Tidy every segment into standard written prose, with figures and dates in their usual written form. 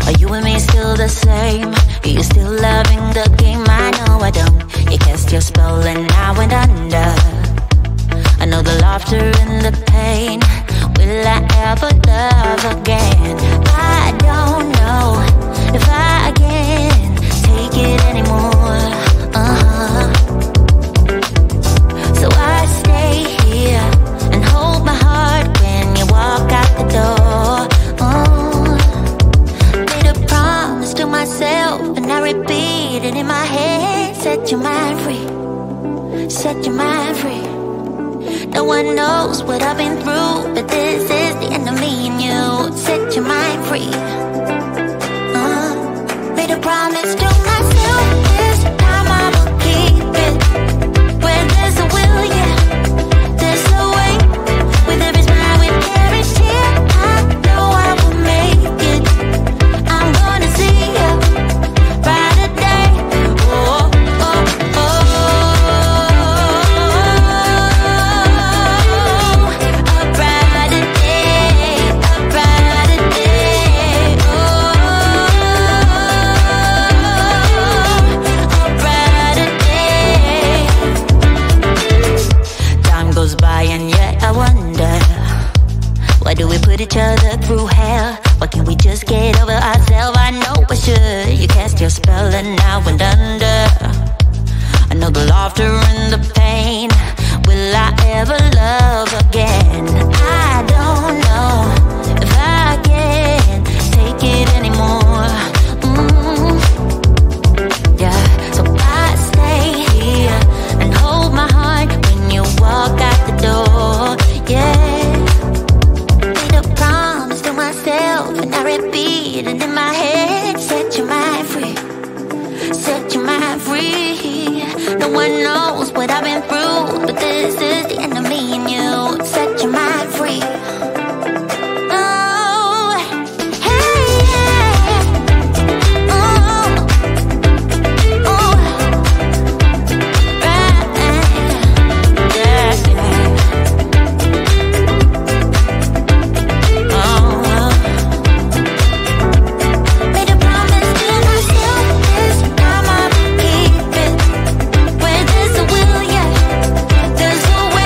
Are you and me still the same? Are you still loving the game? I know I don't. You cast your spell and I went under. I know the laughter and the pain. Will I ever love again? I don't know if I can take it anymore. So I stay here and hold my heart when you walk out the door. Made a promise to myself and I repeat it in my head. Set your mind free, set your mind free. No one knows what I've been through, but this is the end of me and you. Set your mind free. Made a promise to myself, this time I will keep it. Where there's a will, yeah, there's a way. With every smile, with every tear, I know I will make it. I'm gonna see a brighter day. Oh, oh, oh. Why do we put each other through hell? Why can't we just get over ourselves? I know I should. You cast your spell and I went under. I know the laughter and the pain. Will I ever love again? I don't know if I can take it anymore. Yeah, so I stay here and hold my heart when you walk out the door. Yeah, and I repeat it in my head. Set your mind free, set your mind free. No one knows what I've been through, but this is the end of me and you. Set your mind free. There's a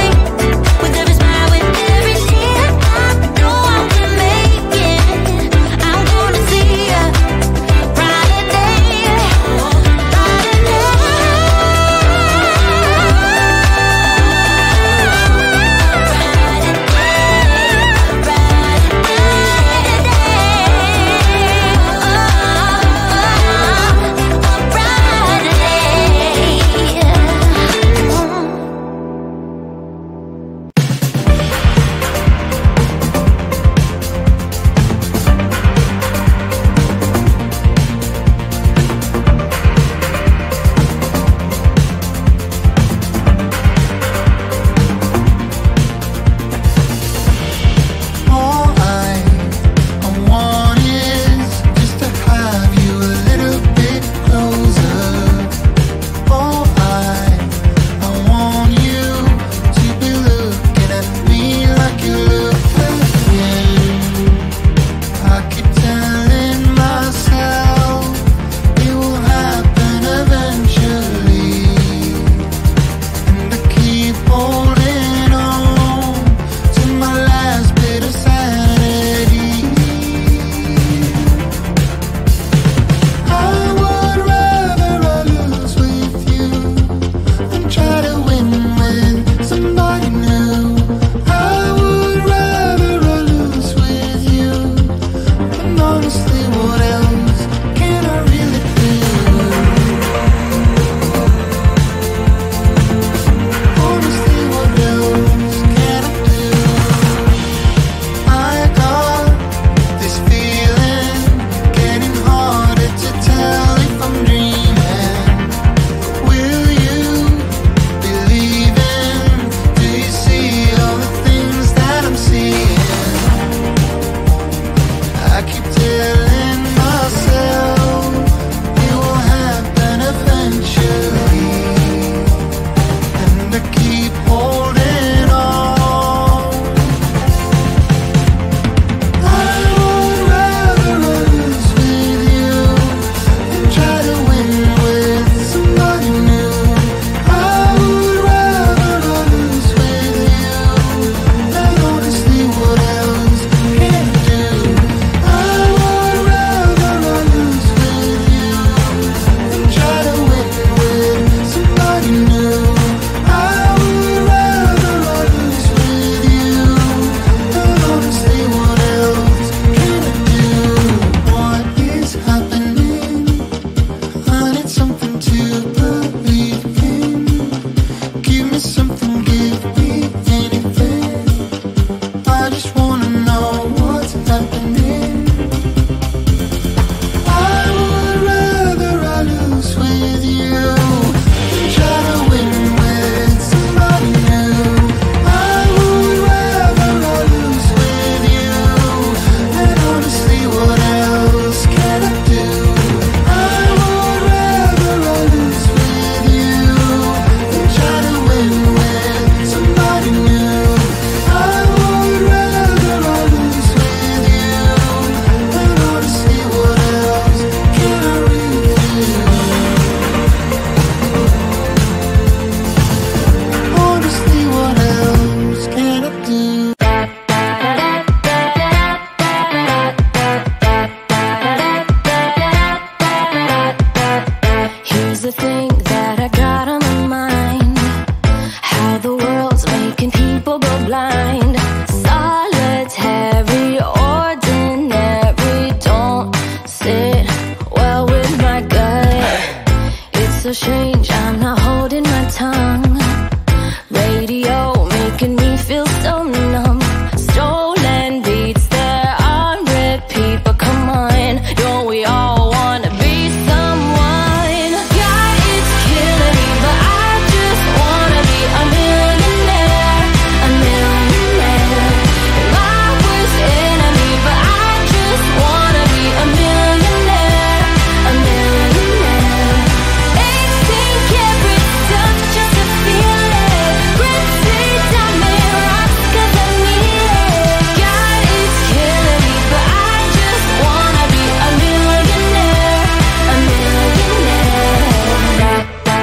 has changed, I'm not holding my tongue. Radio making me feel so numb. Stolen beats, they're on repeat. But come on, don't we all wanna be someone? God, it's killing me, but I just wanna be a millionaire. A millionaire. My worst enemy, but I just wanna be a millionaire. A millionaire. 18 karat stuff just to feel it. Gritty diamond rocks 'cause I need it. God, it's killing me, but I just wanna be a millionaire. A millionaire.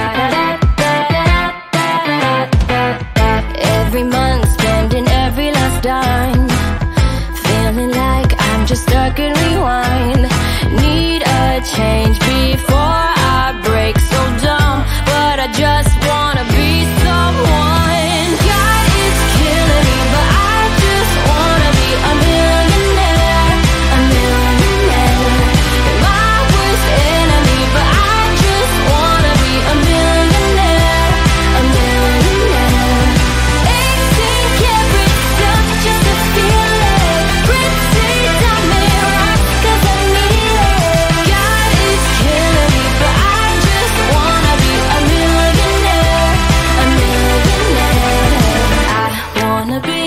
Every month spending every last dime, feeling like I'm just stuck in rewind. Need a change before I break. So dumb, but I just wanna be someone. God, it's killing me, but I just wanna be a millionaire. A millionaire. My worst enemy, but I just wanna be a millionaire. A millionaire. 18 karat stuff just to feel it. Gritty diamond rocks 'cause I need it. God, it's killing me, but I just wanna be a millionaire. A millionaire. I wanna be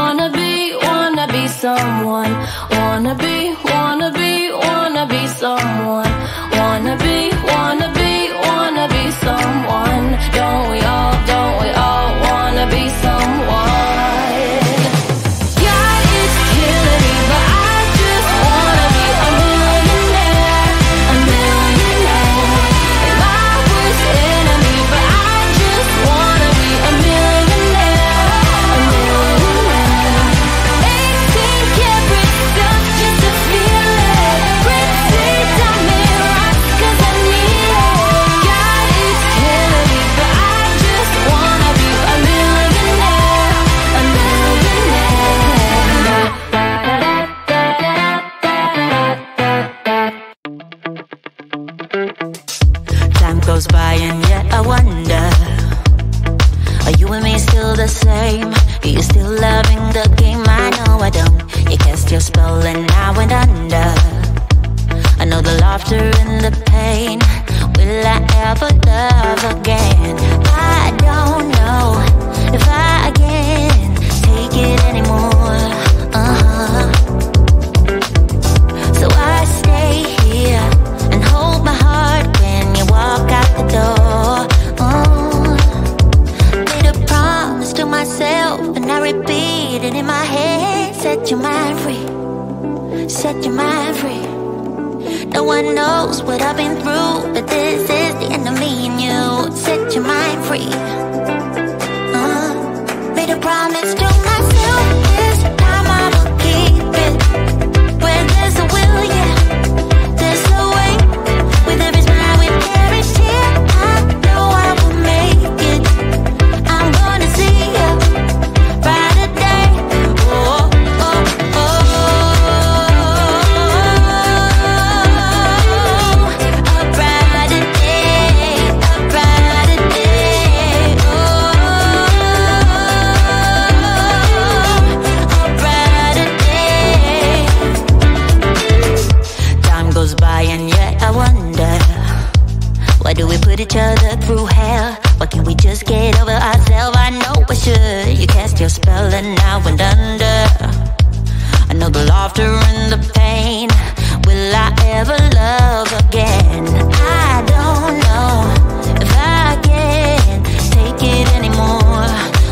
someone. Wanna be someone. Wanna be someone. Don't we all wanna be someone? God, it's killing me, but I just wanna be a millionaire. A millionaire. My worst enemy, but I just wanna be a millionaire. A millionaire. 18 karat stuff just to feel it. Gritty diamond rocks 'cause I need it. God, it's killing me, but I just wanna be a millionaire. A millionaire. Time goes by and yet I wonder, are you and me still the same? Are you still loving the game? I know I don't. You cast your spell and I went under. I know the laughter and the pain. Will I ever love again? I don't know if I can take it anymore. So I stay here and hold my heart when you walk out the door. Made a promise to myself and I repeat it in my head. Set your mind free. Set your mind free. No one knows what I've been through, but this is the end of me and you. Set your mind free. Made a promise to myself, this time I will keep it. Where there's a will, yeah, there's a way. With every smile, with every tear, I know I will make it. I'm gonna see a brighter day. Oh, oh, oh. A brighter day, a brighter day. Oh, a brighter day. Time goes by and yet I wonder, why do we put each other through hell? Why can't we just get over ourselves? I know I should. You cast your spell and I went under. I know the laughter and the pain. Will I ever love again? I don't know if I can take it anymore.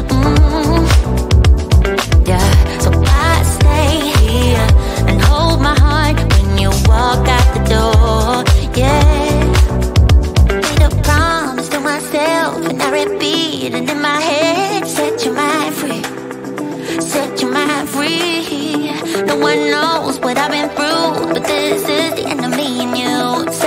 Yeah, so I stay here and hold my heart when you walk out the door. Yeah, made a promise to myself and I repeat it in my head. Set your mind free. Set your mind free. No one knows what I've been through, but this is the end of me and you.